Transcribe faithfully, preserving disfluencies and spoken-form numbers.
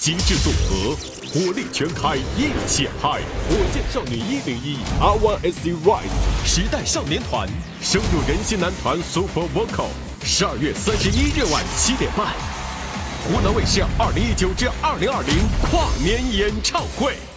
精致组合，火力全开一起嗨！火箭少女一零一 R one S C Rise 时代少年团深入人心男团 Super Vocal， 十二月三十一日晚七点半，湖南卫视二零一九至二零二零跨年演唱会。